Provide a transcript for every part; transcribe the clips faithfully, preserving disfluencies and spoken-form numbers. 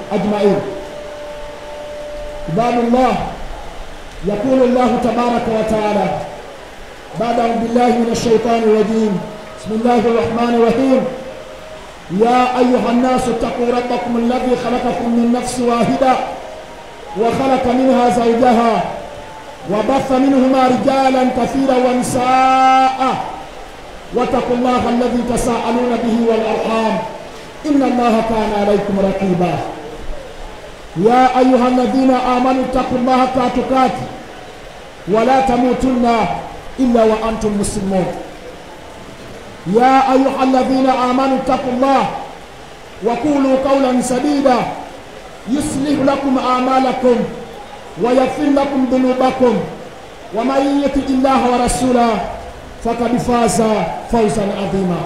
أجمعين. عباد الله، يقول الله تبارك وتعالى بعد أعوذ بالله من الشيطان الرجيم، بسم الله الرحمن الرحيم: يا أيها الناس اتقوا ربكم الذي خلقكم من نفس واحدة وخلق منها زوجها وبث منهما رجالا كثيرا ونساء واتقوا الله الذي تساءلون به والأرحام إن الله كان عليكم رقيبا. يا أيها الذين آمنوا اتقوا الله حق تقاته ولا تموتن إلا وأنتم مسلمون. يا أيها الذين آمنوا اتقوا الله وقولوا قولا سديدا يصلح لكم أعمالكم ويغفر لكم ذنوبكم ومن يطع الله ورسوله فقد فاز فوزا عظيما.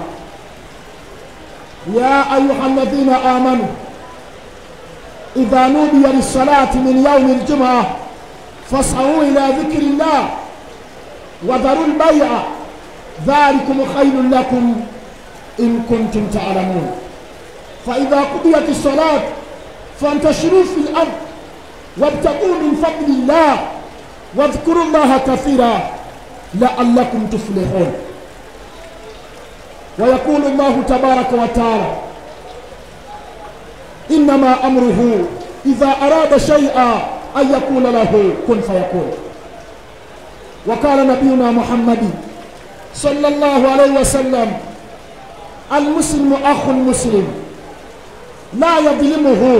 يا أيها الذين آمنوا إذا نودي للصلاة من يوم الجمعة فاسعوا إلى ذكر الله وذروا البيع ذلكم خير لكم إن كنتم تعلمون. فإذا قضيت الصلاة فانتشروا في الأرض وابتغوا من فضل الله واذكروا الله كثيرا لعلكم تفلحون. ويقول الله تبارك وتعالى: إنما أمره إذا أراد شيئا أن يقول له كن فيكون. وقال نبينا محمد صلى الله عليه وسلم: المسلم أخو المسلم لا يظلمه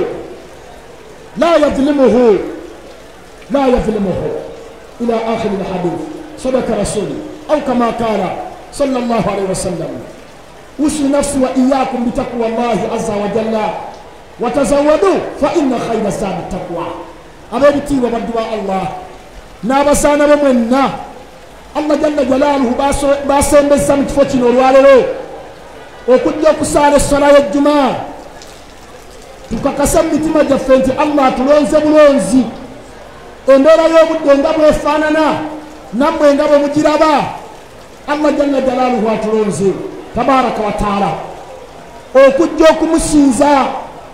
لا يظلمه لا يظلمه إلى آخر الحديث. صدق رسولي أو كما قال صلى الله عليه وسلم. أوصي نفسي وإياكم بتقوى الله عز وجل وتزودوا فإن خير الزاد التقوى. أبدتي وبدعاء الله نابسانا بمنا الله جل جلاله باسم بسمت فتن والوالو وكل يكسال الصلاة الجمعة tukakasam mitima jaffe nti Allah tulonze bulonzi embeera y'obudde nga bwefaanana nammwe nga bwe mugiraba. Allah jalla jalaaluhu atulonze tabaraka wa taala okujja okumusinza,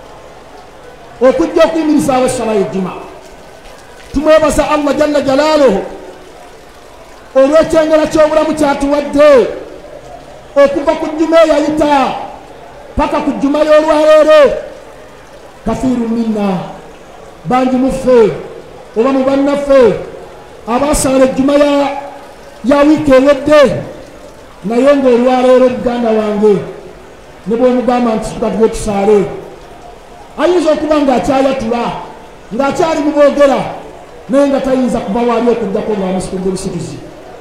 okujja okuyimirizaawo essala y'ejjuma. Tumwebaza Allah jalla jalaaluhu olw'ekyengera ky'obulamu kyatuwadde okuva ku jjuma eyayita paka ku jjuma y'olwaleero. Kathiru minna bangi muffe oba mu bannaffe abasaala ejjuma ya wiiki ewedde naye ng'olwaleero muganda wange ne bw'omugamba nti tukatuwe tusaale ayinza okuba ng'akyayatula ng'akyali mu boogera naye nga tayinza kuba waali okuddako ng'amusitudde ebisituzi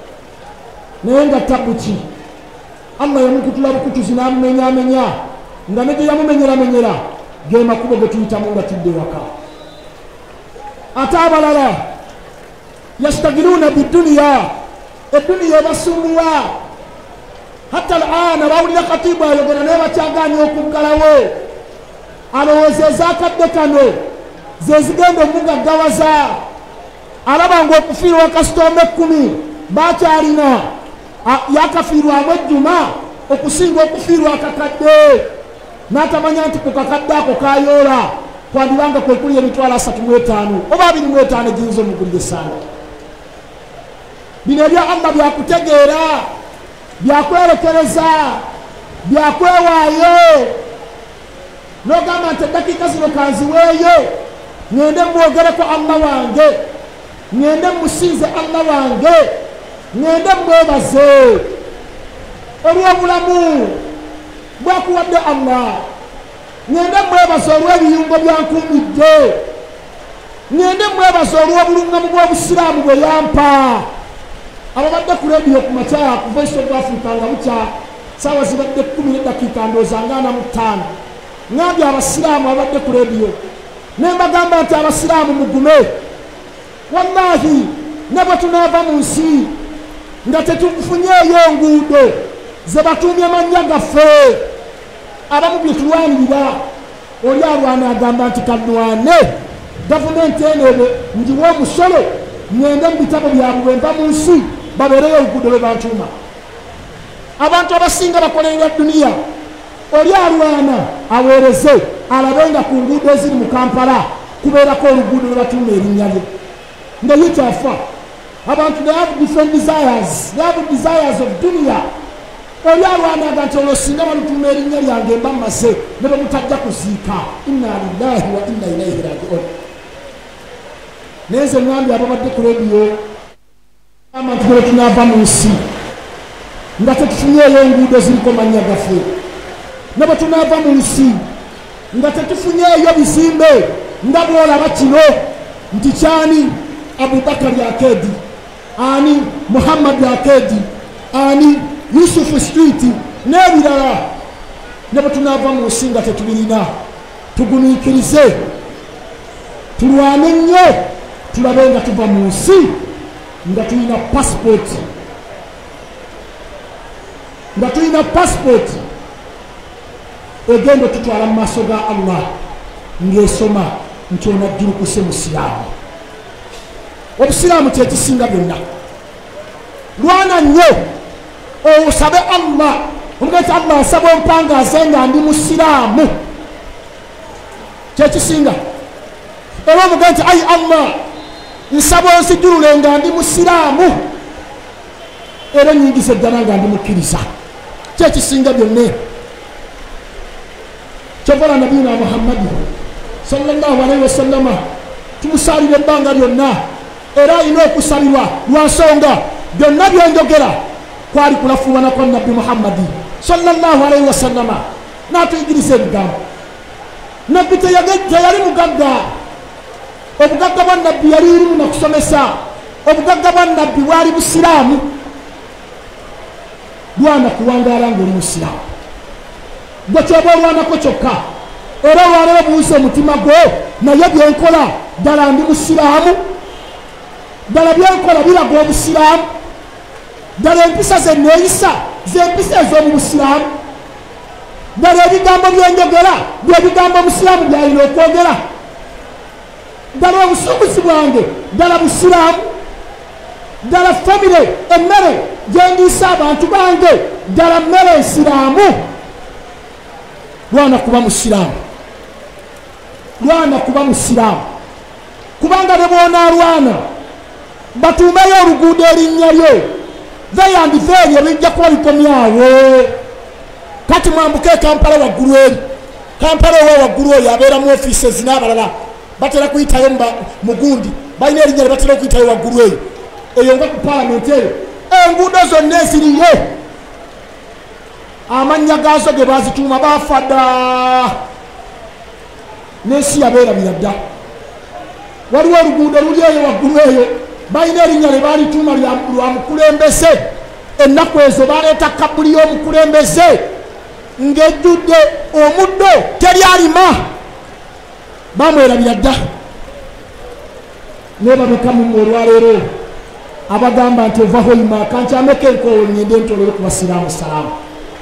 naye nga tabuki Allah yamukutula bukutuzi n'amumenyaamenya nga ne gye yamumenyeramenyera ge makubo ge tuyitamu nga tudde waka. Ate abalala yastagiruna bidduniya, edduniya ebasumbuwa. Hatta al-aana bawulira katibu ayogera naye bakyagaanye okuggalawo. Alowooza ezakadde kano ze zigenda omugaggawaza. Alaba ng'okufiirwa kasitoma ekkumi bakyalina yakafiirwamu ejjuma okusinga okufiirwa akakadde. N'atamanya nti ku kakadde ako kayoola kwandibanga kwe kuli emitwalo asatu mu etaano oba abiri mu etaano egiyinza omugulira essaala. Bino ebya Allah byakutegeera, byakwerekereza, byakwewaayo. N'ogamba nti eddakiika zino kanziweeyo ngende mwogereko Allah wange, ngende musinze Allah wange, ngende mwebaze olw'obulamu bwakuwadde Allah, ngende mwebaza olw'ebiyungo byankuumidde, ngende mwebaza olw'obulungamu bw'obusiraamu bwe yampa. Ababadde ku leediyo ku makya ku Voice of Africa nga bukya saawa zibadde kkumi n'eddakiika ndowooza nga ana mu ttaano ngambye abasiraamu abadde ku leediyo ne mbagamba nti abasiraamu mugume. Wallahi ne bwe tunaava mu nsi nga tetufunyeeyo nguudo ze batuumye mannya gaffe abamu bye tulwanirira, oli alwana agamba nti kanwane gavumenti eno ebo njiwa omusolo ngende mu bitabo byabwe bwe nva mu nsi babeereyo oluguudo lwe bantuuma. Abantu abasinga bakolerera dduniya, oli alwana aweereze alabenga ku nguudo eziri mu Kampala kubeerako oluguudo lwe batuuma erinnya lye nga ye kyafa. Abantu they have different desires, they have desires of dunia. Oli alwanaga nti olwo singa balutuuma erinnya lyange mba mmaze ne bamutajja kuziika. Inna lillahi wa inna ilaihi raji'un. Naye nze ŋŋambye ababadde ku rediyo abantu bwe tunaava mu nsi nga tetufunyeeyo enguudo ziriko mannya gaffe, ne bwe tunaava mu nsi nga tetufunyeeyo bizimbe nga bw'olaba kino nti kyani Abubakari Akedi, ani Muhammad Akedi, ani Yusufu Street n'ebirala. Ne bwe tunaava mu nsi nga tetubirina, tugumiikirize tulwane nnyo tulabe nga tuva mu nsi nga tulina passport, nga tulina passport egenda tutwala mu maaso ga Allah ng'esoma nti onajjulukuse musiraamu. Obusiraamu kyekisinga byonna. Lwana nnyo osabe Allah omugeti Allah asaba ompangaaze nga ndi musiraamu, kyekisinga. Era omugenti ayi Allah nsaba onsijulule nga ndi musiraamu era nyingise ddala nga ndi mukkiriza, kyekisinga byonna. Kyovola nabiyina Muhammadi sallallahu alaihi wasallama tumusalire ebbanga lyonna era alina okusalirwa lwa nsonga byonna byenjogera kwali kulafuubana kwa nabbi Muhammadi sallallahu alaihi wasallama n'atuyigiriza ebigambo. Nabbi teyali mugagga, obugagga bwa nabbi yali irimu nakusomesa, obugagga bwa nabbi bwali busiraamu. Lwana kuwangaala ng'oli musiraamu, gwe kyoba olwanako kyokka era olwaleero buuza omutima gwo naye byenkola ddala ndi musiraamu, ddala byenkola biraga obusiraamu, ddala empisa ze neeyisa z'empisa ez'omu busiraamu, ddala ebigambo byenjogera bye bigambo omusiraamu byalina okwogera, ddala obusuubuzi bwange ddala busiraamu, ddala famire emmere gyendiisa abantu bange ddala mmere ensiraamu. Lwana kuba musiraamu, lwana kuba musiraamu, kubanga ne bw'onaalwana batuumeyo oluguudo erinnya lyo veyandiveenye ebijja kuba bikomyawo. Kati mwambuke Kampala waggulu eri, Kampala owa waggulu oyo abeera mu ofiises n'abalala batera kuyitayo mugundi balina erinnya lye batera okuyitayo waggulu eyo eyo nga ku paalamenti eyo. Enguudo zonna eziriyo amannya gaazo ge baazituuma baafa dda, n'ensi yabeerabira dda. Waliwo oluguudo luli eyo waggulu eyo balina erinnya lye baalituuma lwa mukulembeze. Ennaku ezo baleeta kabuli y'omukulembeze ng'ejjudde omuddo teri alima, bamwerabira dda. Naye babeka mu olwaleero abagamba nti ovaho ima kankyameko enkoowo ngende ntolere ku basiraamu salaamu.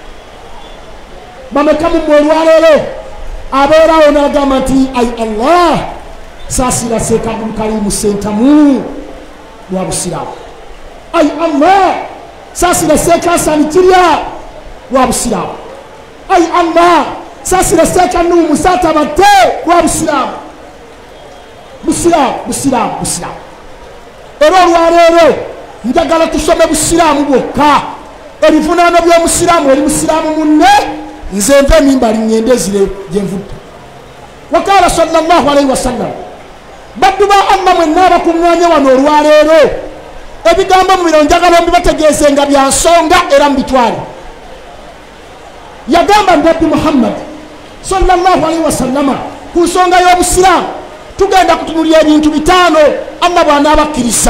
Bameka mu olwaleero abeerawo n'agamba nti ayi Allah saasira Seeka Abdul Karimu Sentamu lwa busiraamu, ayi Allah saasira Seeka Hasani Kirya lwa busiraamu, ayi Allah saasira Seeka Nuhu Musa Tabatte lwa busiraamu. Busiraamu, busiraamu, busiraamu. Era olwaleero njagala tusome busiraamu bwokka. Ebivunaano by'omusiraamu eri musiraamu munne nze nve emimbali ngende ezire gye nvudde. Wakaala sallallahu alaihi wasallam baddu ba Allah mwenna abakuŋŋaanye wano olwaleero ebigambo mu bino njagala mbibategeeze nga bya nsonga era mbitwale. Yagamba Nabbi Muhammad sallallahu alaihi wasallama ku nsonga y'obusiraamu tugenda kutunulya ebintu bitaano Allah bw'anaabakkiriza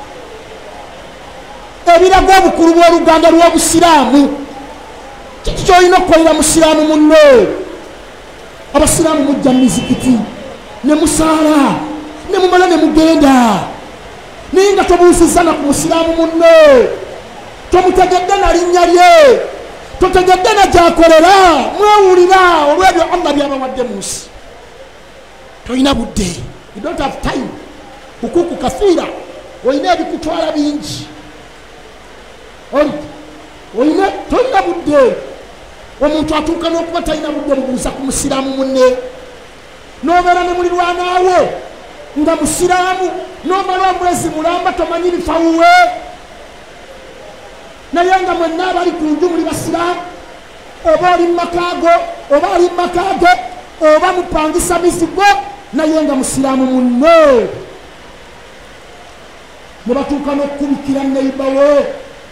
ebiraga obukulu bw'oluganda lw'obusiraamu. Kiki ky'olina okukolera musiraamu munno? Abasiraamu mujja mu mizikiti ne musaala ne mumala ne mugenda naye nga tobuusiza na ku musiraamu munno, tomutegedde na linnya lye, totegedde na gy'akolera, mwewulira olw'ebyo Allah byabawadde mu nsi. Toyina budde, you don't have time. Hukuku kafiira, oyina ebikutwala bingi. Oli oyina toyina budde. Omuntu atuuka n'okuba talina budde bubuuza ku musiraamu munne n'obeera ne mulirwanaawo nga musiraamu n'omala omwezi mulamba tomanyi bifawuwe naye nga mwenna abali ku nju muli basiraamu oba oli mumakaago oba ali mumakaago oba mupangisa mizigo naye nga musiraamu munno ne batuuka n'okubikira neibawo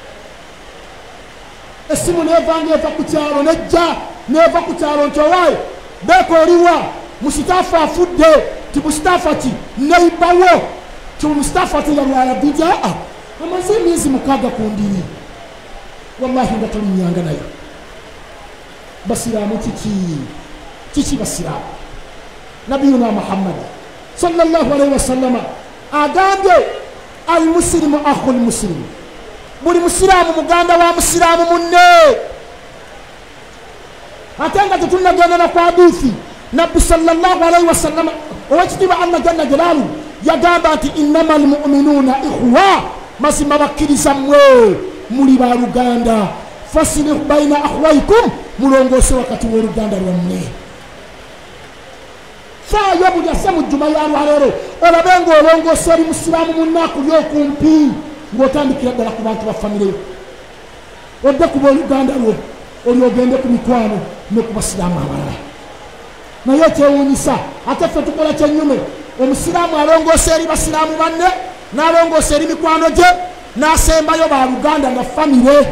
essimu neevanga eva ku kyalo nejja neeva ku kyalo nti owaayo beeka oliwa musitaafu afudde ti musitaafu ki neibawo ti musitaafu ate yalwala bija aa amaze emyezi mukaaga ku ndiri wallahi nga tolinyanga nayo basiraamu kiki kiki basiraamu nabiyuna muhammad sallallahu alaihi wasallama agambye almuslimu akhul muslimu buli musiraamu muganda wa musiraamu munne ate nga tetunagenda na kwa hadithi nabbi sallallahu alaihi wasallama owekitiibwa allah jalla jalaalu yagamba nti innama almuminuuna ikhwa mazima bakkiriza mmwe muli baluganda fasilihu baina akhwaikum mulongoose wakati w'oluganda lwammwe faayo buli ase mu jjuma ya lwaleero olabe ng'olongoose eri musiraamu munnaku lyokumpi ng'otandikira ddala ku bantu ba famire odde kuba oluganda lwo oli ogende ku mikwano ne ku basiraamu abalala naye ekyewuunyisa ate ffe tukola kyennyume omusiraamu alongoose eri basiraamu banne n'alongoose eri mikwano gye n'asembayo baluganda nga famire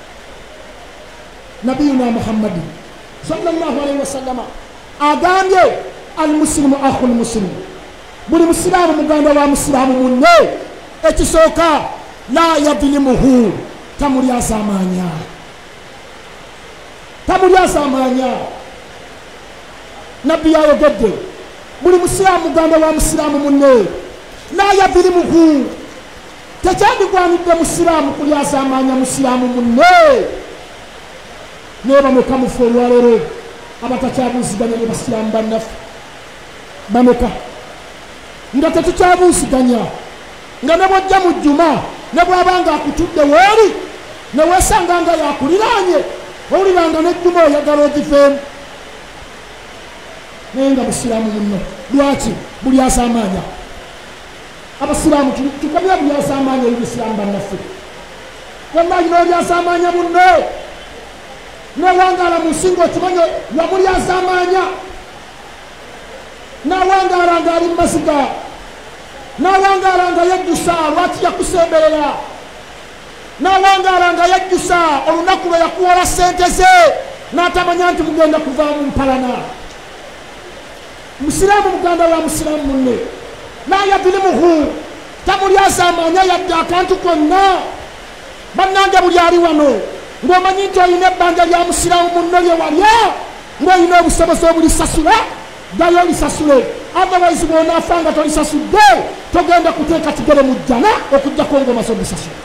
nabiyuna muhammadi sallallahu alaihi wasallama agambye almuslimu akhul muslimu buli musiraamu muganda wa musiraamu munne ekisooka la yadlimuhu tamulyazamanya tamulyazamanya nabbi yayogedde buli musiraamu muganda wa musiraamu munne la yadlimuhu tekyandigwanidde musiraamu kulyazamanya musiraamu munne naye bameka mufe olwaleero abatakyabuuziganya ne basiraamu bannaffe bameka nga tetukyabuuziganya nga ne bwojja mu jjuma ne bw'abanga akutudde weeri ne weesanga nga yakuliraanye owuliranga n'ejjuma oyagala ogifeemu naye nga busiraamu munno lwaki bulyazamanya abasiraamu tukamira bulyazamanya eri busiraamu bannaffe wallahi n'olyazamanya munno n'awangaala mu nsingo okimanyi yamulyazamanya n'awangaala ng'ali mu maziga n'awangaala nga yejjusa lwaki yakusemberera n'awangaala nga yejjusa olunaku lwe yakuwola ssente ze n'atamanya nti mugenda kuvaamu mpalana musiraamu muganda wa musiraamu munne nayadilimuhu tamulyazamanya yadde akantu konna bannange buli ali wano ng'omanyi nti olina ebbanja lya musiraamu munno lye walya ng'olina obusobozi obulisasula ddayo olisasule otherwise bw'onaafa nga tolisasudde togenda kuteeka kigere mu jjana okuggyako ng'omaze omusasula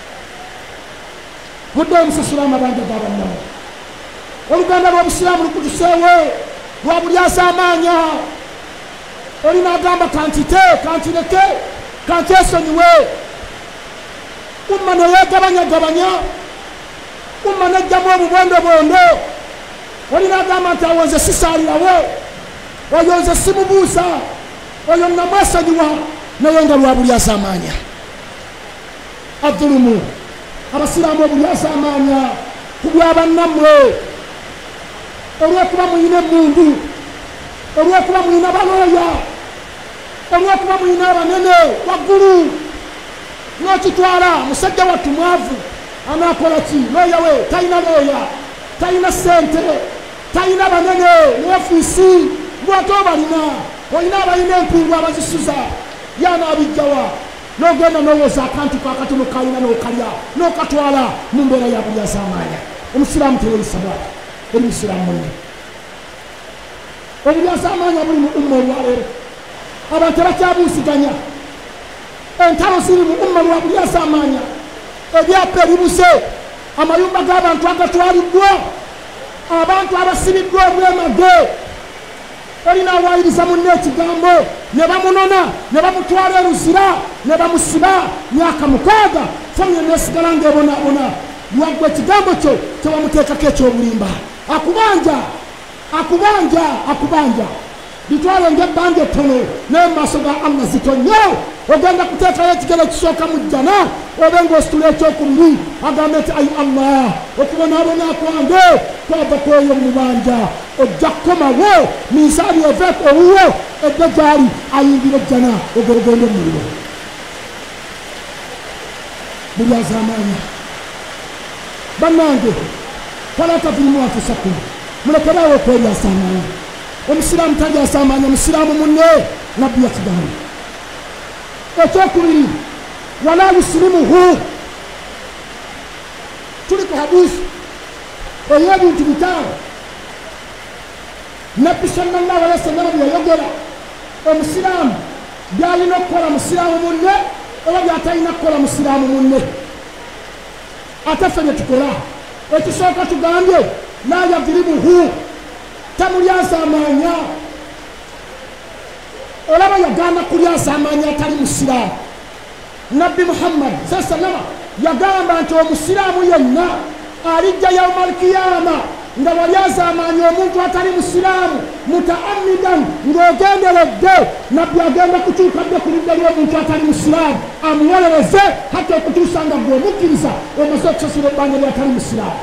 mudde omusasula amabanja g'abannamu oluganda lw'obusiraamu lukutuseewo lwa bulyazamanya olina agamba kantite kantireke kantyesonyiwe umma neyeegabanyagabanya umma nejjamu obubondobondo olina agamba nti awo nze sisaalirawo oyo nze simubuuza oyo namwesonyiwa naye nga lwa bulyazamanya adulumu abasiraamu obulyazamanya ku byabannammwe olwekuba muyina emundu olwekuba muyina balooya olwekuba muyina abanene waggulu n'okitwala musajja wattu mwavu anaakola ki looya we talina looya talina ssente talina banene n'ofiisi lwate obalina olina abalina empingu abazisuza yanaabijjawa n'ogenda n'owoza akantu kakatono kalina n'okalya n'okatwala mu mbeera ya bulyazamanya omusiraamu teyeeyisaba eri musiraamu munne obulyazamanya buli mu umma olwaleero abantu tebakyabuuziganya entalo ziri mu umma lwa bulyazamanya ebyapa ebibuse amayumba g'abantu agatwaliddwa abantu abasibiddwa obwemage olina awayiriza munne ekigambo ne bamunona ne bamutwala eruzira ne bamusiba myaka mukaaga famire nesigala ng'ebonaabona lwaggwa ekigambo kyo tewamuteekako ekyobulimba akubanja akubanja akubanja bitwale ngebbanga ettono naye mu maaso ga Allah zitonye ogenda kuteekayo ekigero ekisooka mu jjana obe ng'ositula ekyokubiri agambe nti ayi Allah okubonaabona kwange kwava kweyo mu banja ojja kukomawo minsaani eveeko owuwo edde gyali ayingira ejjana ogorogende mu muliro buli azaamaanya bannange fala tadhlimu anfusakum mulekerawo okweryasaamaanya omusiraamu talyasaamaanya musiraamu munne nabbi yakigamba ekyokubiri wala yusilimuhu tuli ku hadisi ey'ebintu bitaano nabbi sallallahu alaihi wasallam byeyogera omusiraamu byalina okukola musiraamu munne oba byatalina kukola musiraamu munne ate ffe ne tukola ekisooka tugambye la yadhlimuhu tamulyasaamaanya olaba yagaana kulyasaamaanya atali musiraamu nabbi muhammad saa sallama yagamba nti omusiraamu yenna alijja yauma alkiyama nga walyasaamaanya omuntu atali musiraamu mutaamidan ng'ogenderedde nabbi agenda kutuukadde ku lidda ly'omuntu atali musiraamu amuwolereze hatta okutuusa nga gwe omukkiriza omaze okusasula ebbanja ly'atali musiraamu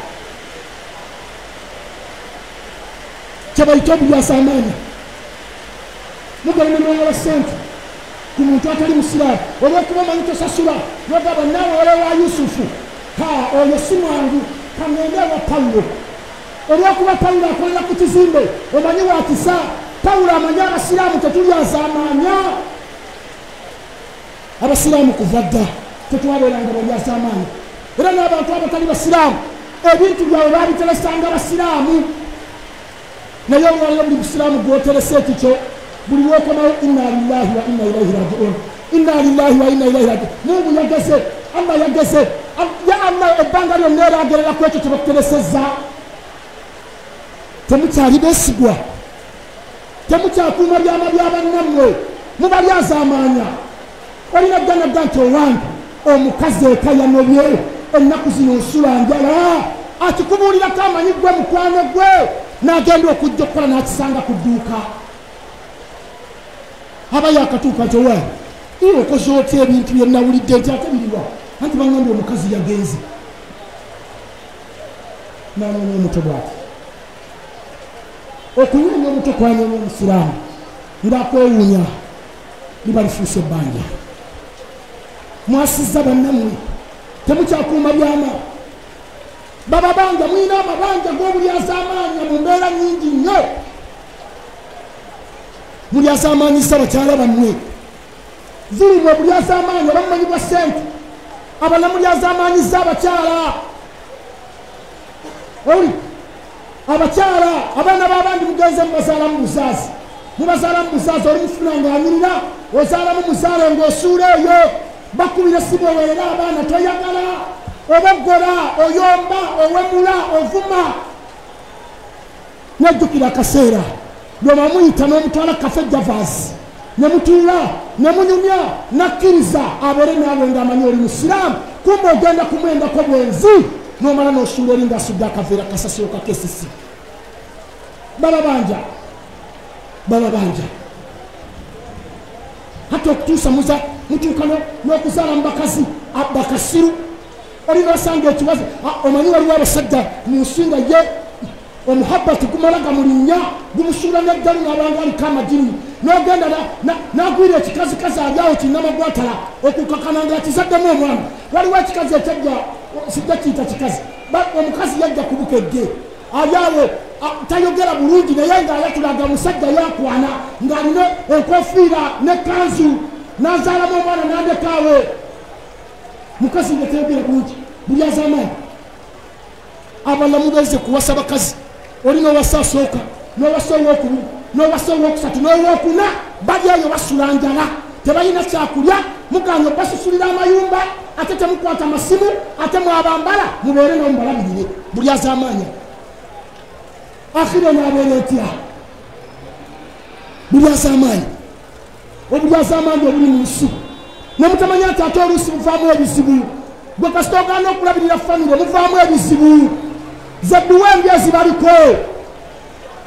kyebayita obulyasaamaanya mugenda nemwoyola ssente ku muntu atali musiraamu olw'okuba omanyi tosasula nogamba naawe wala wa yusufu ha oyo si mwangu kangende wa pawulo olw'okuba pawulo akolera ku kizimbe omanyi wakisa pawulo amanyi abasiraamu tetulyasaamaanya abasiraamu kuva dda tetwabeeranga balyasaamaanya era n'abantu abatali basiraamu ebintu byabwe babiteresanga basiraamu naye olwaliro buli busiraamu gwoterese ekikyo buli lwokomawo inna lillahi wa inna ilaihi rajiun inna lillahi wa inna ilaihi rajiun mungu yageze allah yageze ya allah ebbanga lyonna eragerera ku ekyo kyebakuteresezza temukyali beesigwa temukyakuuma byama byabannammwe mubalyazaamaanya olina ddanadda nti owange omukazi eka yanobye ennaku zino nsula njala akikubuulirako amanyi gwe mukwano gwe n'agenda okujja okukola n'akisanga ku dduuka aba yakatuuka nti owange iwe okoze otya ebintu byenawulidde nti ate biriwa anti baŋŋambye omukazi yagenze n'anoonya omuto bwati okunyonya omuto kwanyonya omusiraamu ng'akwewuunya liba lifuuse ebbanja mwasizza bannammwe temukyakuuma byama baba banja mwina amabanja g'obulyazaamaanya mu mbeera nnyingi nnyo mulyazaamaanyisa bakyala bammwe zirimu obulyazaamaanya bamumanyi bwa ssente abala mulyazaamaanyiza abakyala oli abakyala abaana b'abandi mugenze mubazaalamu buzaazi mubazaalamu buzaazi oli mufuna ng'anyirira ozaalamu muzaale ng'osuula eyo bakubira simu oweerera abaana toyagala oboggola oyomba owemula ovuma nejjukira akaseera lwoma muyita n'omutwala kafe javasi nemutuula nemunyumya nakkiriza abeere naawe ng'amanyi oli musiraamu kumba ogenda kumwendako bwenzi n'omala n'osuula eri ng'asudde akaveera kasasiro kakesisi baba banja baba banja hatta okutuusa muza mutuuka n'okuzaala mu bakazi bakasiru olina osanga ekibazo omanyi waliwo abasajja mu nsinga ye omuhabbati gumala gamulinnya gumusuula neddalu n'abanga aliko amajini n'ogenda n'agwira ekikazikazi alyawo kinnamagwatala okukakana ng'akizaddemu omwana waliwo ekikazi ekyajja sijja kiyita kikazi omukazi yajja kubukedde alyawo tayogera bulungi naye ng'ayatulaga omusajja yakwana ng'alina enkofiira n'ekanzu n'azaalamu omwana n'andekaawe mukazi nga tayogera bulungi bulyazaamaanyi abalamu beze kuwasa bakazi oli n'owasa asooka n'owasa owokubiri n'owasa owokusatu n'owokuna bali eyo basula njala tebalina kyakulya muganya basusulira amayumba ate temukwata amasimu ate mwabambala mubeere nawo mubalabirire bulyazaamaanya akhire n'abeera etya bulyazaamaanyi obulyazaamaanyi obuli mu nsi nemutamanya nti ate oluusi muvaamu ebizibu gwe kasita ogaana okulabirira famire muvaamu ebizibu zebbiwa embyezi baliko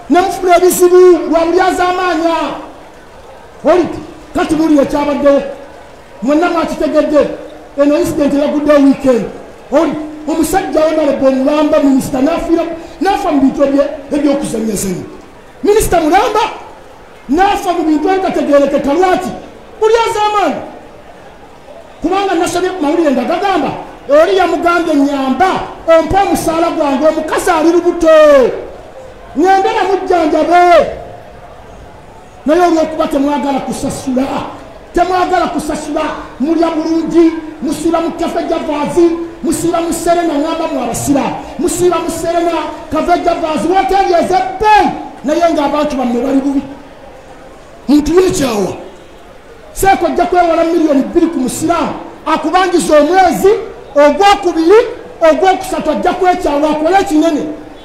nemufuna ebizibu lwamulyaza amaanya oliti kati muli ekyabaddewo mwenna mwakitegedde eno incident eraguddewo weekend oli omusajja wonalebe omulamba minisita nafiira nafa mu bintu ebyokuzanyazanya minisita mulamba nafa mu bintu ebitategerekeka lwaki mulyaza amaanyi kubanga nasabye ku mawulire nga gagamba oli yamugambye nyamba ompa omusaala gwange omukazi ali lubuto nyendera mujjanjabe naye olwokuba temwagala kusasula temwagala kusasula mulya bulungi musiba mu kafe javaazi musiba mu serena ngamba mwabasira musiba mu serena kafe javaazi woteri ezebbeyi naye ng'abantu bammwe bali bubi muntu yekyawa seeko ojja kwewala miliyoni bbiri ku musiraamu akubangiza omwezi ogwokubiri ogwokusatu ajja kwekyawa akole ekinene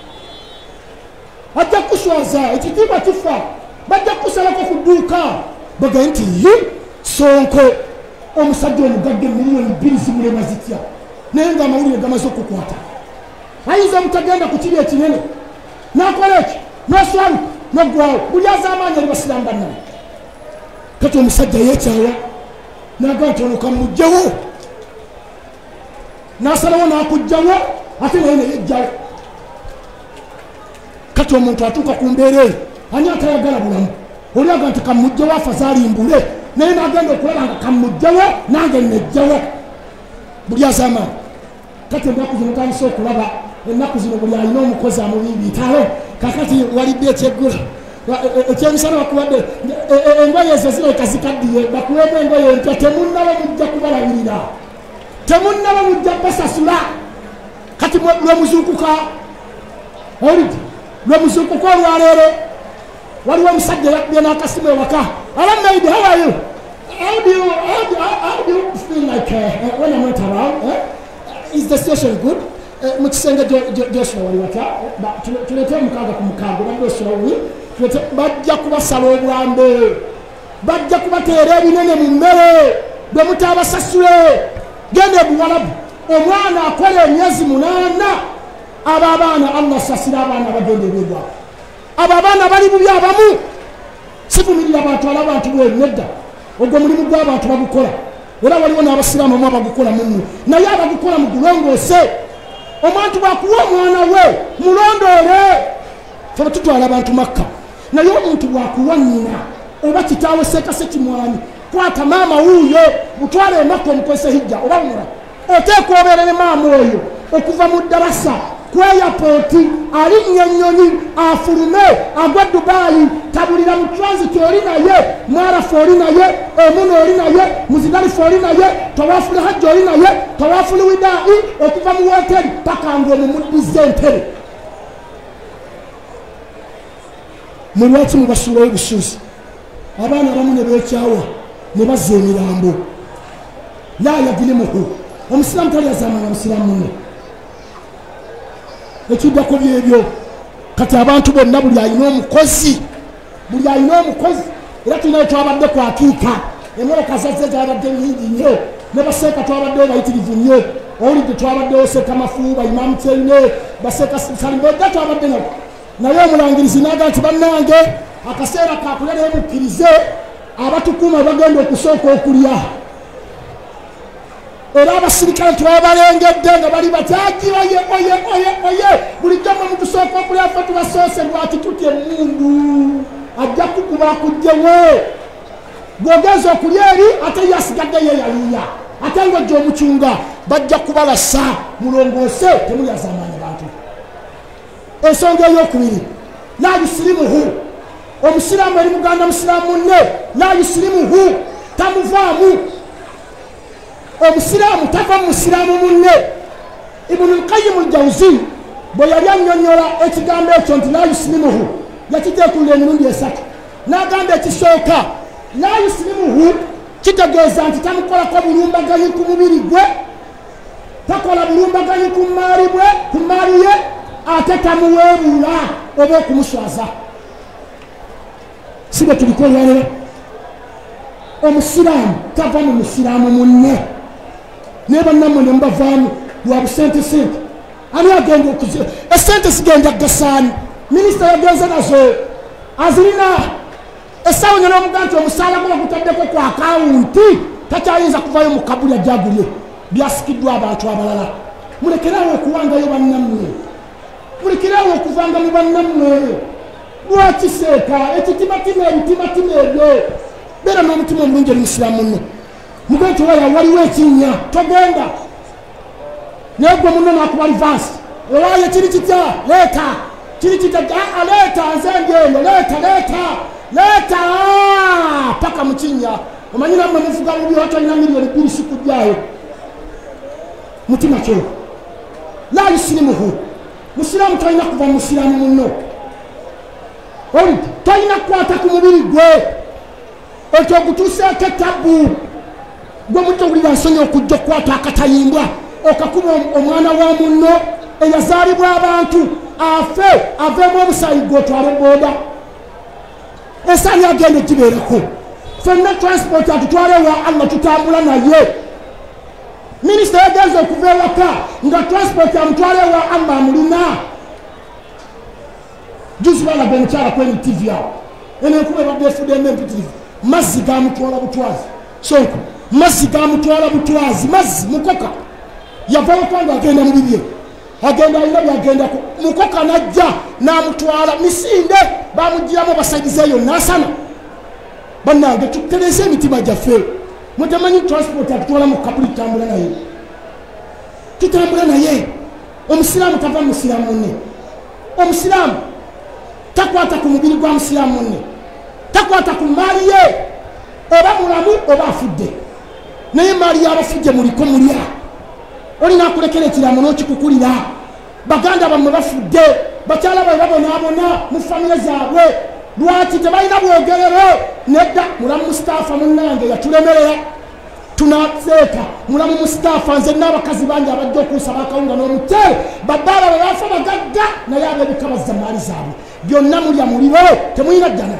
ajja kuswaza ekitiibwa kifa bajja kusalako ku dduuka bagaye nti yi sonko omusajja omugagge miliyoni bbiri zimulema zitya naye ng'amawulire gamaze okukwata ayinza omutagenda ku kiri ekinene nakola eki noswalu noggwawo buli azaamaanyi ali basiraamu bannamu kati omusajja yekyawa naga nti ono kamugjawo nasalawo nakugjawo ate naye neyejjawo kati omuntu atuuka ku mbeera eyo ani atayagala bulamu oliaga nti kamugjawo afazalimbule naye nagenda okulaba nga kamugjawo nange nejjawo buli azaamaanyi kati ennaku zino tandise okulaba ennaku zino buli alina omukozi amubibitalo kakati walidde ekyeggula ekyemisana bakubadde engoye ezo zireka zikaddiye bakuwemu engoye empya temunnaba mujja kubalabirira temunnaba mujja basasula kati lwemuzuukuka olidi lwemuzuukuka olwaleero waliwo omusajja yabbye n'akasimu ewaka alamaidi how are you how do you how do, how do you feel like uh, when I'm not around eh? Is the situation good mu kisenge Joshua wali wata tulete mukaaga ku mukaaga bali Joshua bajja kubasala obwambe bajja kubateera ebinene mu mmere bwe mutabasasule genda ebuwalabu omwana akola emyezi munaana abo abaana Allah sasira abaana bagenda ebigwa abo abaana bali bubi abamu sivumirira abantu ala abantu bwenedda ogwo mulimu gw'abantu bagukola era waliwo n'abasiraamu mu abagukola mumu naye abagukola mu gulongoose omuntu bwakuwa omwana we mulondoole fe tutwala abantu Makka naye omuntu bwakuwa nnyina oba kitaawe sekase kimwani kwata maama wuuyo mutwale emakka omukozesa hijja oba mura oteeka obeere ne maama oyo okuva mu ddabasa ku airpoti alinnya ennyonyi afulume agwa Dubayi tabulira mu transit oli naye mwarafu oli naye omuna oli naye muzidalifu oli naye tawafuli hajja oli naye tawafuli widaa'i okuva mu woteri paka ng'omumuddiza entere mulwaki mubasuulayo busuuzi abaana abamu ne beekyawa ne bazza emirambo la yadilimuhu omusiraamu talyazaamanya musiraamu munne ekiddako byebyo kati abantu bonna buli alina omukozi buli alina omukozi era tulinayo twabadde ku akiika emmotoka zazze zabadde nyingi nnyo ne baseeka twabaddewo bayitirivu nnyo owulidde twabaddewo seeka mafuuba imaamu kyeine baseeka salimbodda twabadde nabo naye omulangirizi naga nti bannange akaseera kakulya naye mukkirize abatukuuma bagenda okusooka okulya era abasirikale twabalengedde nga bali batyaji oye oye oye oye bulijjo mwe mutusooka okulya ffe tubasoose lwaki tutya emmundu ajja kukuba akugjewo bw'ogenza okulya eri ate yasigadde yeeyaliya ate ng'ojja omucunga bajja kubalasa mulongoose temulyazaamaanya bantu ensonga ey'okubiri la yusirimuhu omusiraamu eri muganda musiraamu munne la yusirimuhu tamuvaamu omusiraamu tava mu musiraamu munne Ibnul Qayyim al-Jawzi bwe yali annyonnyola ekigambo ekyo nti la yusirimuhu yakiteekulira emirundi esatu n'agamba ekisooka la yusirimuhu kitegeeza nti tamukolako bulumbaganyi ku mubiri gwe takola bulumbaganyi ku maali bwe ku maali ye ate tamuweebuula oba okumuswaza si bwe tuliko olwalero omusiraamu tava mu musiraamu munne naye bannammwe ne mubavaamu lwa busente sente ani agenda okuzira esente zigenda gasaani minisita yagenze nazo azirina esawo nyina omuganti omusaala gwa kutaddeko kwa akawunti takyayinza kuvayo mu kabuli ajagulye byasikiddwa abantu abalala mulekerawo okuwangayo bannammwe mulekerawo okuvanga mu bannammwe lwaki seeka ekitimatima ebitimatima ebyo beera n'omutima omulungi eri musiraamu muno muganti waya waliwo ekinnya togenda naye gwe muno nakuba livansi ewaye kiri kitya leeta kiri kitya leeta nze ngendo leeta leeta leeta paka mukinnya omanyi nammwe muvuga bubi watalina miliyoni bbiri sikujjayo mutima kyo la yusilimuhu musiraamu talina kuva musiraamu muno oli talina kukwata ku mubiri gwe ekyo ogutuuseeko etabu gwe mutowulira nsonyi okujja okukwata akatayimbwa okakuba omwana wa muno eyazaalibwa abantu afe aveemu omusaayi gwotwale booda esaani agenda ekibeerako fenna transport atutwale wa allah tutambula naye minisita yagenza okuva ewaka nga transport amutwale wa allah amulina juzi balaga omukyala kweni tv awo eno enkuba ebadde efudemu empitirivu mazzi gamutwala butwazi sonko mazzi gamutwala butwazi mazzi mukoka yava waka nga agenda mu bibye agenda alina byagendako mukoka najja n'amutwala misinde bamugiramu basaidizeeyo nasana bannange tutereze emitima gyaffe mutamanyi transport atutwala mu kabuli tutambula naye tutambula naye omusiraamu tava musiraamu munne omusiraamu takwata ku mubiri gwa musiraamu munne takwata ku maali ye oba mulamu oba afudde naye maali yabafudde muliko mulya olina akulekera ekiramu n'okikukulira baganda bammwe bafudde bakyala bawe babonaabona mu famire zaabwe lwaki tebalina bwogerero nedda mulamu mustaafa munnange yatulemerera tunaseeka mulamu mustaafa nze n'abakazi bangi abajja okunsaba akawunga n'omutere babbaala bwe bafa bagagga naye ab'ebika bazza maali zaabwe byonna mulya muliro temulina ddala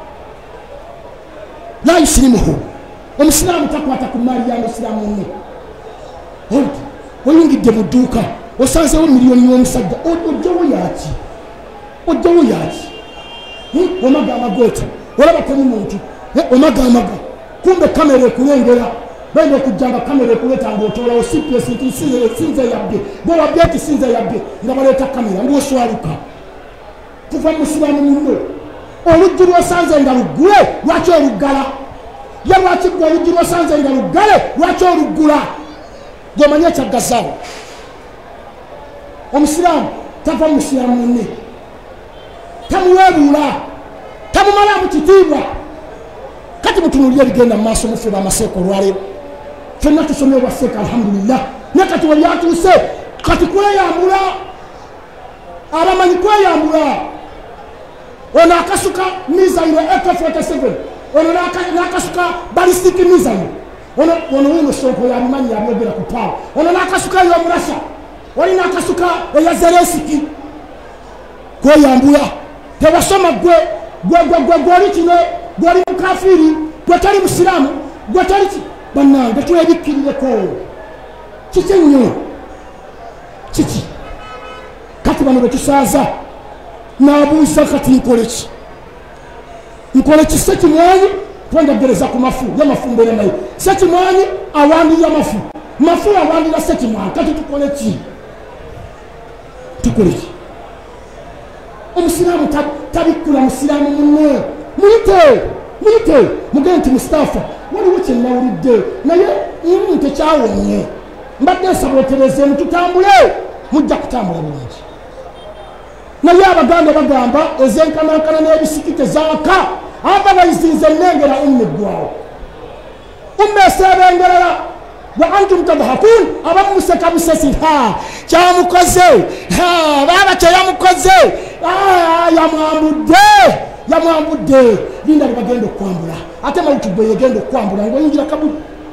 la yusilimuhu omusiraamu takwata ku maali ya musiraamu munne olti oyingidde mu dduuka osanzewo miliyoni y'omusajja ojjawo yaki ojjawo yaki omaga amagoota olaba temu muntu omaga amaga kumbe kamera ekulengera benda okujjanga kamera ekuleetanga otoolawo cps nti sinze yabbe bwe wabye nti sinze yabbe nga baleeta kamera ng'oswaluka kuva musiraamu munno oluggi lwosanze nga luggule lwaki oluggala ye lwaki gwe oluggi lwosanze nga luggale lwaki oluggula gomanya ekyagazaawo omusiraamu tava musiraamu munne tamuweebuula tamumalamu kitiibwa kati mutunulire ebigenda mu maaso mufe bamaseeka olwaleero fenna tusomye obwaseeka alhamdulillah naye kati webyatuuse kati kweyambula abamanyi kweyambula ono akasuka misaire A K forty-seven ono nakasuka ballistic misaire ono wino sonko yabimanyi yabyogera ku paawo ono nakasuka ey'omurasa oli nakasuka eya zeresiki kweyambula tewasoma gwe gwoli kino gwoli mukafiri gwe tali musiraamu gwe tali ki bannange twebikkirireko kiki nnyo kiki kati bano betusaaza nabuuza kati nkole ki nkole ki sekimwanyi twenjagereza ku mafu yamafu mbere naye sekimwanyi awandira mafu mafu awandira sekimwanyi kati tukole ki tukole ki omusiraamu tabikkula musiraamu munne muyite muyite mugende nti mustaafa waliwo kyenawulidde naye nte kyawonye mbadde nsaba oterezeemu tutambule mujja kutambula bulungi naye abaganda bagamba ezenkanankana n'ebisikite zaaka aba bayizinze nnengera ummeggwawo umme eseebengerera wa antum tadhakun abamuseka busesi ha kyamukoze ha baba kyeyamukoze yamwambudde yamwambudde linda libagenda okwambula ate mawutu gwe yegenda okwambula ngaoyingira kabuli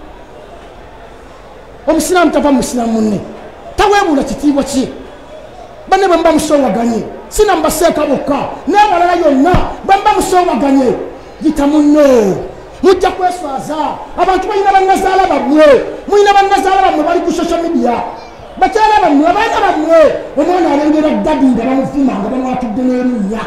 omusiraamu tava musiraamu munne taweebuula kitiibwa ki banne bwe mba musoowaganye sina mbaseeka bokka n'abalala yonna bwe mba musoowaganye gita munno mujja kweswaza abantu balina bannazaala bammwe mulina bannazaala bammwe bali ku social media bakyala bammwe abaana bammwe omwana alengera dadi nga bamuvuma nga bamwatudde n'erinnya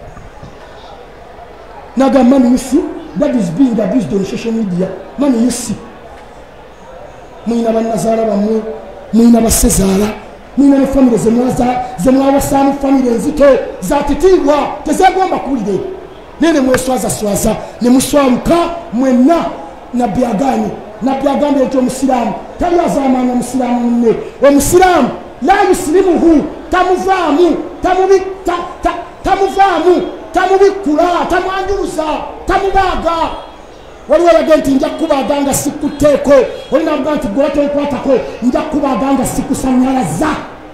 nagamba mani you see that is being abused on social media mani you see muyina bannazaala bammwe muyina bassezaala muyina ne famire zemwawasaamu famire enzito zatitiibwa tezegomba kuwulire naye ne mweswazaswaza ne muswaluka mwenna nabbi aganye nabbi agambye nti omusiraamu tali azaamaanya omusiraamu munne omusiraamu la yusilimuhu tamuvaamu tamuvaamu tamubikkula tamwanjuluza tamubaaga waliwo yage nti nja kubaaga nga sikkuteeko olinavuga nti gwe watonkwatako nja kubaaga nga sikusanyalaza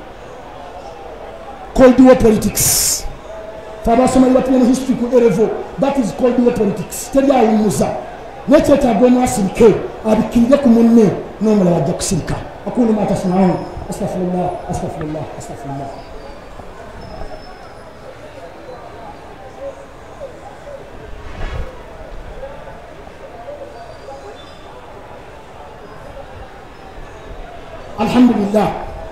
cold war politics fabasomali batulemu history ku erevo that is cold war politics teryawumuza nekyetaaga omwasirike abikkirire ku munne n'omulala ajja kusirika aqulu ma tasmaun astagfirullah astagfirullah astagfirullah alhamdulillah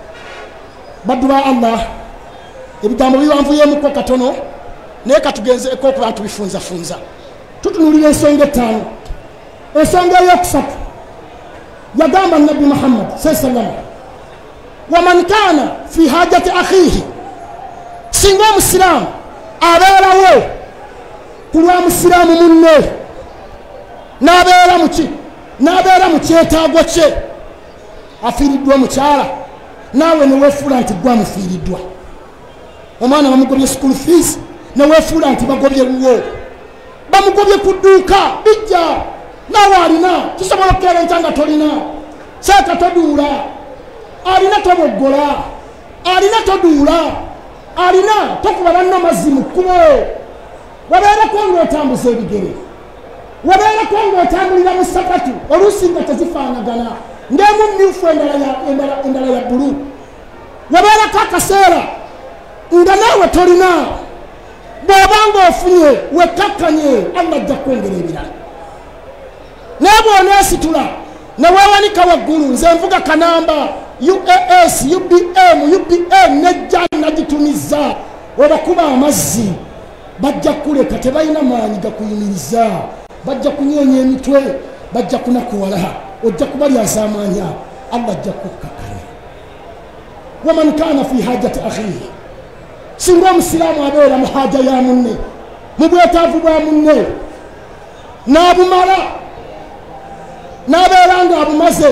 baddu ba allah ebigambo biwanvuyemuko katono naye katugenzeeko okuba tubifunzafunza tutunulira ensonga ettaano ensonga eyokusatu yagamba nabbi muhammad sa sallam waman kana fi hajati akhihi singa omusiraamu abeerawo ku lwa musiraamu munne n'abeera muki n'abeera mu kyetaago kye afiiriddwa omukyala naawe neweefuula nti gwe amufiiriddwa omwana bamugobye school fees neweefuula nti bagobye luwo bamugobye ku dduuka bijja naawe alina kisobola okukeera enkya nga tolina seeka toduula alina toboggola alina toduula alina tokuba banno mazzi mu kkubo wabeerako ng'otambuza ebigere wabeerako ng'otambulira mu sapatu oluusi nga tezifaanagana ng'emu mmyufu endala ya bbulu wabeerako akaseera nga naawe tolina bw'obanga ofunye wekkakkanye allah ajja kwengera ebirala naye bw'oneesitula neweewanika waggulu nze nvuga kanamba U A S U B M U B M nejja nagitumiza obakuba amazzi bajja kuleka tebalina maanyi gakuyimiriza bajja kunyeenya emitwe bajja kunakuwala ojja kubalya azaamaanya allah ajja kukkakanya waman kana fi hajati akhihi singa omusiraamu abeera mu haja ya munne mu bwetaavu bwa munne n'abumala n'abeera nga abumaze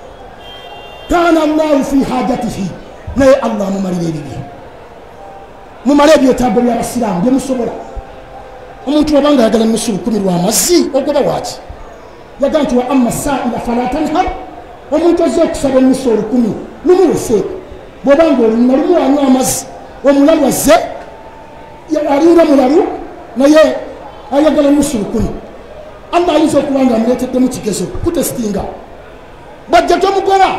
kana allahu fi hajatihi naye allah mumalira ebibye mumale ebyetaago by'abasiraamu byemusobola omuntu obanga yagala emisulu kumi lw'amazzi ogoba waaki yaga nti wa amma saila fala tanhar omuntu ozze okusaba emisa olukumi lumuweseeko bw'obanga olunna lumu wanywa amazzi omulalu azze alinga mulalu naye ayagala emisa olukumi allah ayinza okuba nga amuleeteddemu kigezo kutesitinga bwajja tomugoba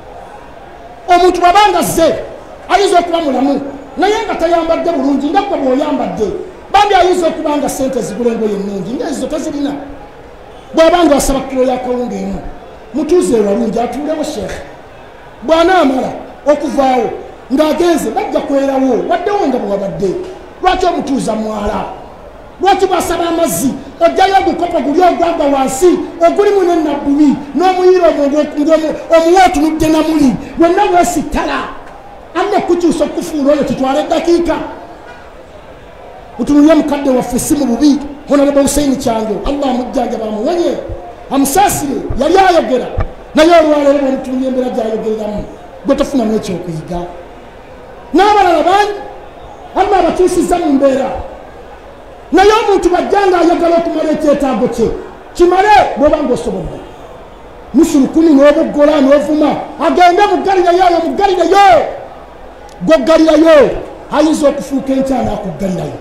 omuntu bw'abanga azze ayinza okuba mulamu naye nga tayambadde bulungi nga gwe bw'oyambadde bambi ayinza okuba nga sente zigula engoye ennungi ngaezo tezirina bw'abanga asaba kiro yakawunga emu mutuuze ewalungi atuulewo sheekhe bw'anaamala okuvaawo ng'agenze bajja kwerawo waddewo nga bwewabadde lwaki omutuuza mwala lwaki bw'asaba amazzi ojjayo ogukopo guli ogwagwa wansi ogulimu n'ennabbubi n'omuyiro omuwe otunudde namuli wenna weesittala anne kukyusa okufuula oyo kitwala eddakiika utunulye mukadde waffe si mu bubi honorable Hussein Kyango allah amujjanjaba amuwonye amusaasire yali ayogera naye olwaleero bwomutunulye embeera gyayogereramu gwe tofunamu ekyokuyiga n'abalala bangi allah abakyusizza mu mbeera naye omuntu bajjanga ayagala okumala ekyetaago kye kimale bw'obanga osobodde musulu kumi n'obuggola n'ovuma agende muggalirayo oyo muggalirayo goggalirayo ayinza okufuuka enkyana akuggalirayo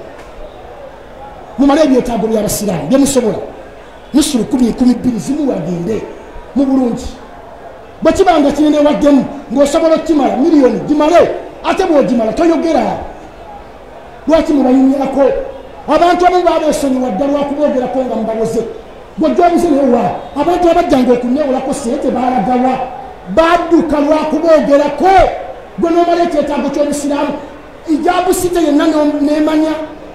mumale ebyetaago by'abasiraamu byemusobola musulu kumi kumi bbiri zimu agende mu bulungi bwe kibanga kinene waddemu ng'osobola okukimala miliyoni gimale ate bw'ogimala toyogera lwaki mubayumirako abantu abamu babeesonyiwa ddala lwakuboogerako nga mubawoze gwojja omuze newa abantu abajjanga okunyewolako sente baalagawa badduka lwakubogerako gwe nomala ekyetaago ky'obusiraamu ijaabu sita yenna nemanya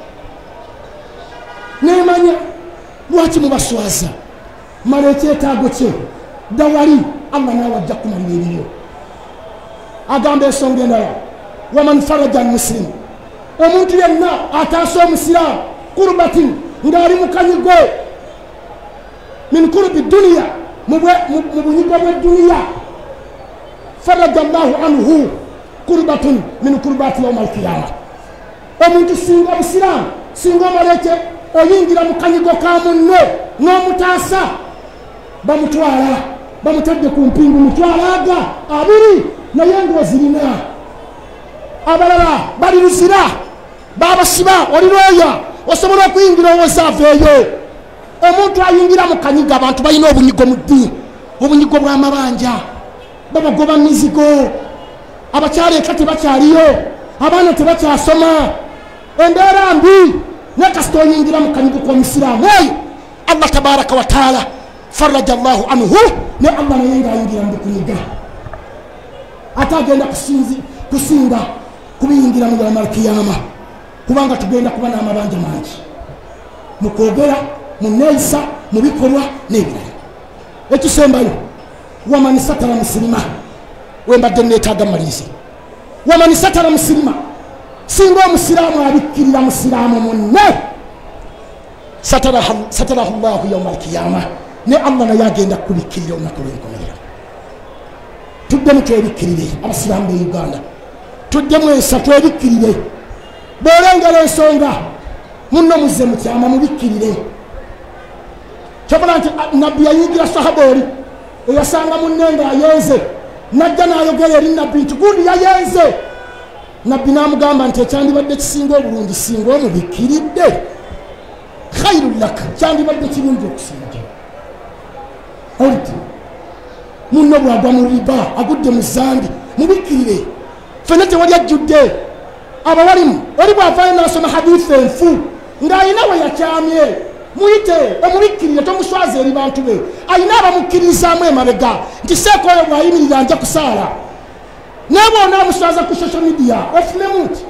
nemanya lwaki mubaswaza mala ekyetaago kye dawali allah nawajja kumalira ebiryo agamba ensonga endala waman faraja almuslimu omuntu yenna ataasa omusiraamu kurbatin ng'ali mu kanyigo min kurbi duniya mu bunyigo bw'edduniya faraja allahu anhu kurbatun min kurbati yauma alqiyama omuntu singa obusiraamu singa omaleke oyingira mu kanyigo ka munne n'omutaasa bamutwala bamutadde ku mpingu mutwalaga abiri naye ng'ozirina abalala bali luzira babasiba olirooya osobola okuyingira owozaaveeyo omuntu ayingira mu kanyigo abantu balina obunyigo mu ddiini obunyigo bw'amabanja babagoba mizigo abakyala eka tebakyaliyo abaana tebakyasoma embeera mbi nekasita oyingira mu kanyigo k'omusiraamu oyo allah tabaraka wataala faraja allahu anhu ne allah naye ngaayingira mu bikunyiga ate agenda kusinga kubiyingira mu yauma alkiyama kubanga tugenda kuba n'amabanja mangi mu kwogera mu neeyisa mu bikolwa n'ebirala ekisembayo waman satara musilima wembadde neetaaga malirize waman satara musilima singa omusiraamu abikkirira musiraamu munne satarahu llahu yauma alkiyama ne allah naye agenda kubikkirira olunaku lw'enkomerero tuddemu twebikkirire abasiraamu be uganda tuddemu ensa twebikkirire bwolengera ensonga munno muzze mukyama mubikkirire kyokola nti nabbi yayingira sahaba oli eyasanga munne ng'ayenze najja n'ayogera eri nabbi nti gundi yayenze nabbi n'amugamba nti ekyandibadde kisinga obulungi singa omubikkiridde khairu laka kyandibadde kirungi okusinga olti munno bwagwa mu riba agudde mu zambi mubikkirire fena tewali ajjudde abawalimu oli bw'avaayo n'asoma hadithi enfu ng'ayina we yakyamye muyite omubikkirire tomuswaza eri bantu be ayina abamukkirizaamu emabega nti seeko oyo bw'ayimirira nja kusaala naye bwona amuswaza ku social media ofunemu nti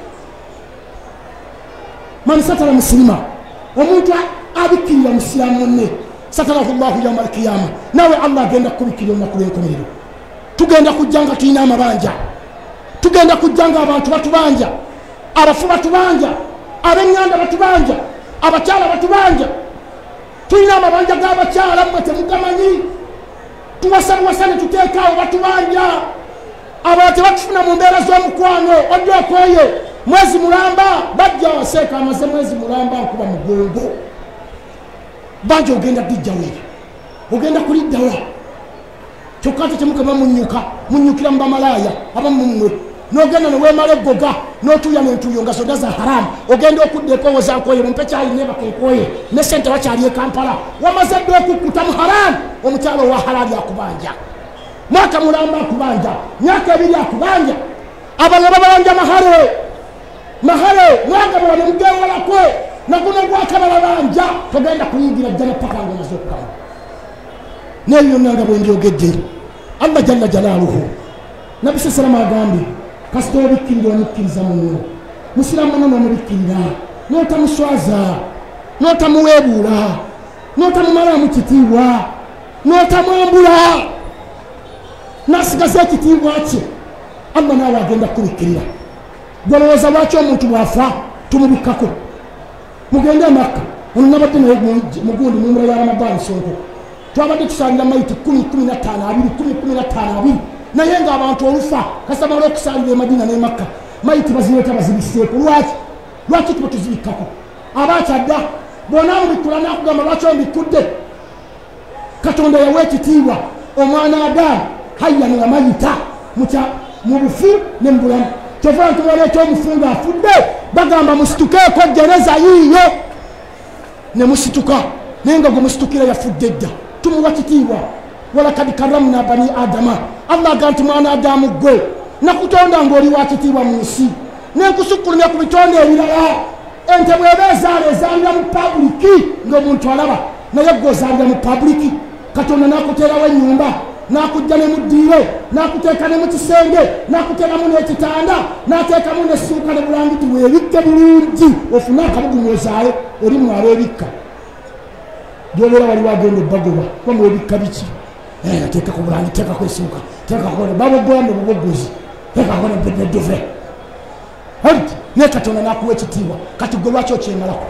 man satara musilima omuntu abikkirira musiraamu munne satarahu llahu yauma alkiyama nawe allah agenda kubikkirira olunaku lw'enkomerero tugenda kujja nga tulina amabanja tugenda kujja nga abantu batubanja abafu batubanja ab'eŋŋanda batubanja abakyala batubanja tulina amabanja g'abakyala mmwe temugamanyi tuwasabuwasane tuteekaawo batubanja abalala tebatufuna mu mbeera z'omukwano ojja okwoye mwezi mulamba bajja waseeka amaze mwezi mulamba nkuba mugongo banja ogenda dijjawe ogenda kuliddawa kyokka ate temukaba munyuka munyukira mu bamalaaya abamumwe n'ogenda neweemala eggoga n'otuuya n'entuuyo nga zonna za haramu ogenda okudda ekoowoza nkoye mumpe kyali nebaka ekooye ne sente wakyali e Kampala wamaze dde okukkuta mu haramu omukyalo owa halaali akubanja mwaka mulamba akubanja myaka ebiri akubanja abano babanja mahale mahale mwagabula ne mugewolako naguno gwakabala banja togenda kuyingira jjana paka nga omaze okukama neyo yonna nga bwendyogedde allah jalla jalaaluhu nabbi salama agambye kasita obikkirira omukkiriza munno musiraamu munno n'omubikkirira n'otamuswaza n'otamuweebuula n'otamumalamu kitiibwa n'otamwambula n'asigaza ekitiibwa kye allah naawe agenda kubikkirira gwolowooza lwaki omuntu bw'afa tumubikkako mugende emakka ono nabadde naye mugundi mumura ya ramadaani sonko twabadde tusalira mayiti kumi kumi na ttaano abiri kumi kumi na ttaano abiri naye ng'abantu olufa kasabala okusalira emadina n'emakka mayiti bazireeta bazibiseeko lwaki lwaki tuba tuzibikkako abakyadda bwona mubikkula nakugamba lwaki omubikkudde katonda yawa ekitiibwa omwana adamu hayyanira mayita mu bufu ne mu bulamu kyova nti baleeta omufu ng'afudde bagamba musitukeeko gereza yiiyo ne musituka naye nga gwe musitukira yafudde dda tumuwa kitiibwa walakad karamna bani adama allah aga nti mwana adamu gwe nakutonda ng'oli wa kitiibwa mu nsi nenkusukkulumya ku bitonde ebirala ente bw'eba ezaala ezaalira mu pabuliki ng'omuntu alaba naye gwe ozaalira mu pabuliki katonda n'akuteerawo ennyumba n'akujja ne mu ddiiro n'akuteeka ne mu kisenge n'akuteekamu n'ekitanda n'ateekamu n'essuuka ne bulangiti weebikke bulungi ofune akabugumu ozaayo erimu abeebikka gyobeera waliwo agenda ebbagoba kuba weebikka biki teekako bulangi teekako essuuka teekako babogoya ne bubogozi teekako neddove ati naye katonda n'akuwa ekitiibwa kati gwe lwaki okyemalako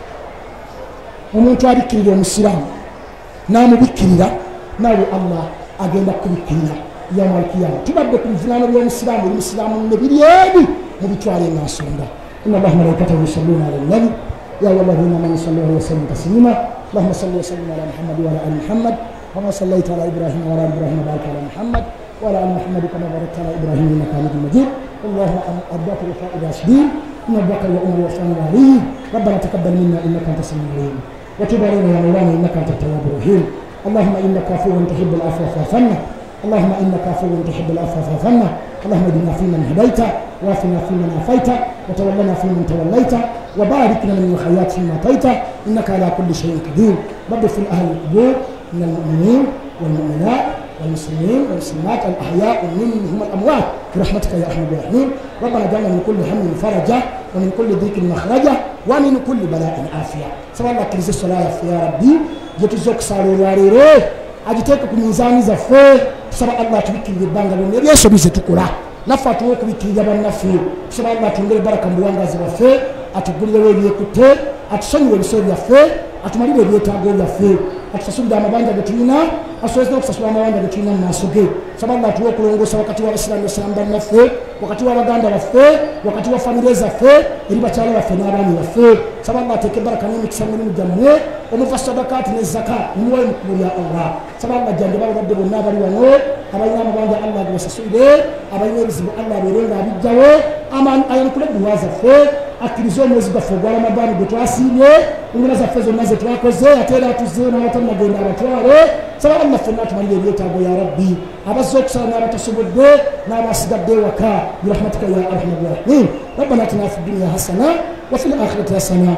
omuntu abikkirira omusiraamu n'amubikkirira naawe allah agenda kubikkirira yauma alkiyama tubadde ku bivunaano by'omusiraamu eri musiraamu ne biri ebi mu bitwala enga nsonga inna allaha malaikatahu yusalluna ala nabi ya ayuha alladhina amanu sallu alayhi wa sallimu taslima allahumma salli wa sallim ala muhammad wa ala ali muhammad kama sallaita ala ibrahim wa ala ali ibrahim wa barik ala muhammad wa ala ali muhammad kama barakta ala ibrahim innaka hamidun majid اللهم أرضاك رفاء الراشدين إن أبوك وأمر وفان العليم ربنا تقبل منا إنك أنت السميع العليم وتب علينا يا مولانا إنك أنت التواب الرحيم اللهم إنك عفو تحب العفو فاعف عنا اللهم إنك عفو تحب العفو فاعف عنا اللهم اهدنا فيمن هديت وعافنا فيمن عافيت وتولنا فيمن توليت وبارك لنا من الخيرات فيما أعطيت إنك على كل شيء قدير رب في أهل القبور من المؤمنين والمؤمنات والمسلمين والمسلمات الأحياء ومنهم الأموات برحمتك يا أرحم الراحمين ربنا اجعلنا من كل هم فرجا ومن كل ضيق مخرجا ومن كل بلاء عافية سبحان الله كريز الصلاة يا ربي جتزوك سالو واريرو أجتك كميزاني زفو سبحان الله تبكي البانغ لونيري يسوبيز تكولا نفاتو كبكي جبان نفي سبحان الله تنجل بركة مبوانغ زفو أتقول له يكوتي أتسني ولسوب يفو أتمري له يتاغو يفو atusasula amabanja getulina asobola okusasula amabanja getulina mu maaso ge saba allah tuwe okulongoosa wakati w'abasiraamu basiraamu bannaffe wakati w'abaganda baffe wakati wa famire zaffe eri bakyala baffe n'abaami baffe saba allah ateeke baraka n'emikisa mirimu gyammwe omuva sadakaati ne zaka nimuwayo mu kkubo lya allah saba allah janjaba abalwadde bonna abali wano abalina amabanja allah gebasasulire abalina ebizibu allah abeere nga abijjawo ayanukule duwa zaffe akkiriza omwezi gwaffe ogwa ramadaani gwe twasiibye engona zaffe zonna ze twakoze ate era atuze n'abatanagenda abatwale saba allah ffenna atumalire ebyetaago ya rabbi abazze okusala n'abatasobodde n'abasigadde ewaka birahmatika ya arhamu rrahimin rabbana atina fi dunya hasana wa fil akhirati hasana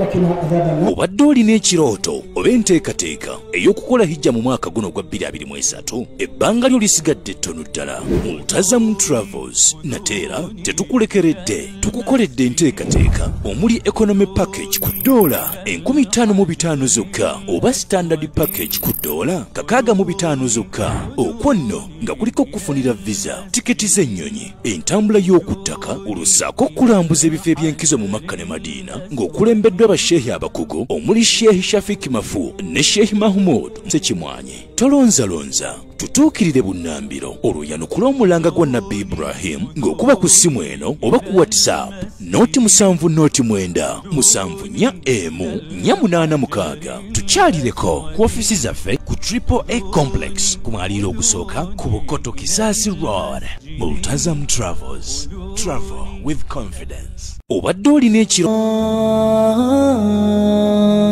obadde olina ekirooto oba enteekateeka ey'okukola hijja mu mwaka guno gwa bbiri abiri mu esatu ebbanga lyo lisigadde ttono ddala multazamu travels nateera tetukulekeredde tukukoledde enteekateeka omuli economy package ku ddoola enkumi ttaano mu bitaano zokka oba standard package ku ddoola kakaaga mu bitaano zokka okwo nno nga kuliko okufunira visa tiketi z'ennyonyi entambula y'oku ttaka olusaako okulambuza ebifo eby'enkizo mu makka ne madiina ng'okulembeddwa basheehi abakugu omuli sheehi shafiki mafu ne sheehi mahmud sekimwanyi tolonzalonza tutuukirire bunnambiro oluyanukula omulanga gwa nabbi ibrahim ng'okuba ku ssimu eno oba ku whatsapp nooti musanvu nooti mwenda musanvu nnya emu nnya munaana mukaaga tukyalireko ku ofisi zaffe ku triple a complex ku mwaliiro ogusooka ku bukoto kisaasi road multazam travels travel with confidence obadde olina ekiro